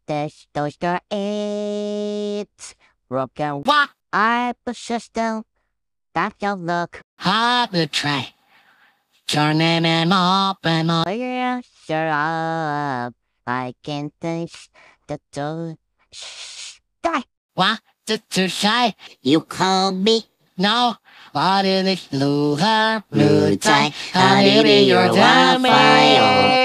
this toaster it's broken. What? I possess them. That's your look. Hard to try. Turning them up and up. Yeah, sure up. I can taste the toast. Shh. Die. What? Too shy? You call me? No. What is it? Blue hair, Blue tie, honey, honey, your your Wi-Fi.